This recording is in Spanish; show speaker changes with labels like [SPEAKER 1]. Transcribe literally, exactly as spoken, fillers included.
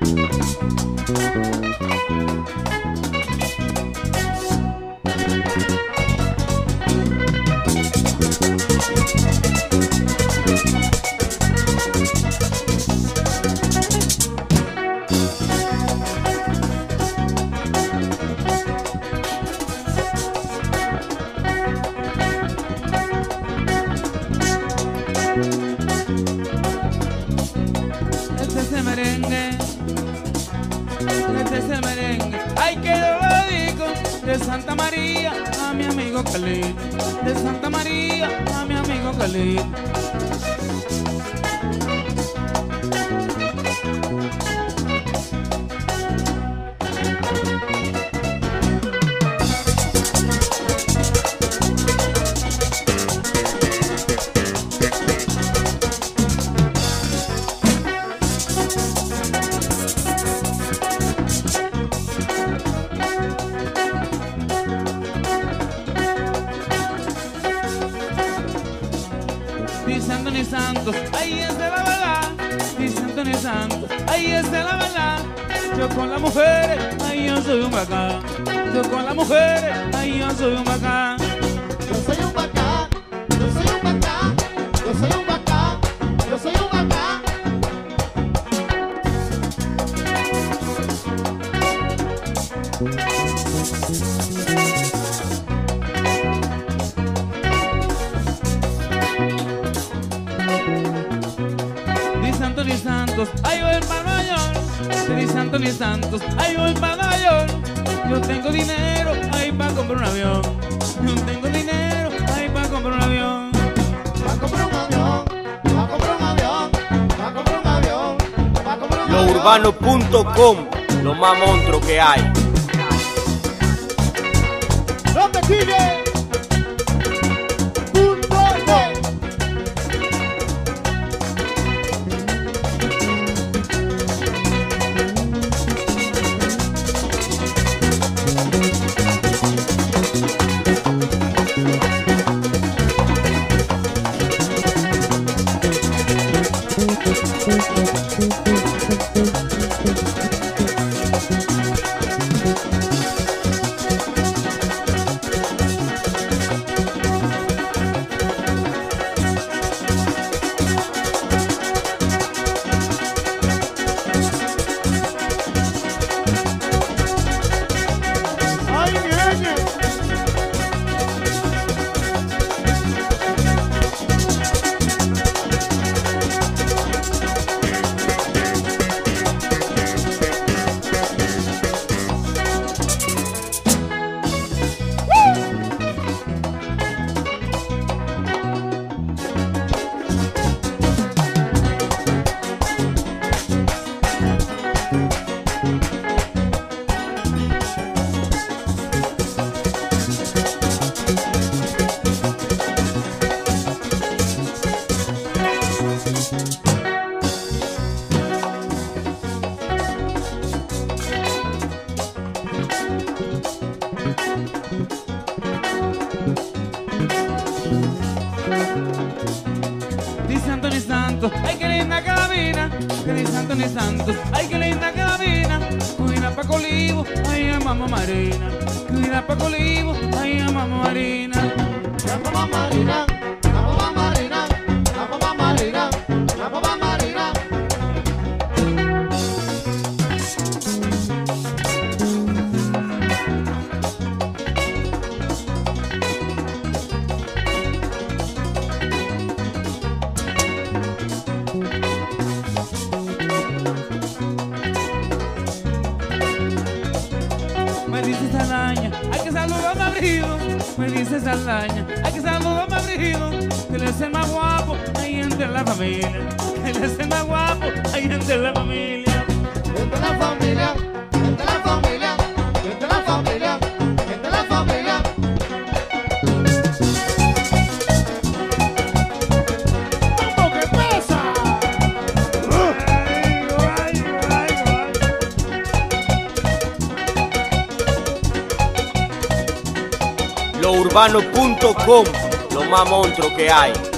[SPEAKER 1] Este es el merengue, este es el merengue. Ay, que yo lo dedico de Santa María a mi amigo Khalil, de Santa María a mi amigo Khalil. Dice Anthony Santos, ahí es de la verdad. Dice Anthony Santos, ahí es de la verdad. Yo con las mujeres, ahí yo soy un bacán. Yo con las mujeres, ahí yo soy un bacán.
[SPEAKER 2] Yo soy un bacán, yo soy un bacán, yo soy un bacán, yo soy un bacán.
[SPEAKER 1] Dice Anthony Santos, ahí voy para Nueva York. Dice Anthony Santos, ahí voy para Nueva York. Yo tengo dinero, ahí para comprar un avión. Yo tengo dinero, ahí para comprar un avión.
[SPEAKER 2] Va a comprar un avión, va a comprar un avión, va a comprar un avión, va a comprar un avión.
[SPEAKER 3] Lo urbano punto com, lo más monstruo que hay.
[SPEAKER 2] ¿Dónde sigue? Punto com. Ay, nene.
[SPEAKER 1] Dice Anthony Santos, ay qué linda carabina. Que dice Anthony Santos, ay qué linda carabina. Cuida pa' Colivo, ay a mamá Marina. Cuida pa' Colivo, ay a mamá Marina.
[SPEAKER 2] La mamá Marina, la mamá Marina, la mamá Marina, la mamá Marina.
[SPEAKER 1] Me dice Saldaña, hay que saludar a Mabrido. Me dice Saldaña, hay que saludar a Mabrido. Que él es el más guapo ahí entre la familia. Que él es el más guapo ahí entre la familia.
[SPEAKER 2] Entre la familia, entre la familia, entre la familia, entre la familia. ¡Vamos que pesa!
[SPEAKER 3] Lo urbano punto com, lo más monstruo que hay.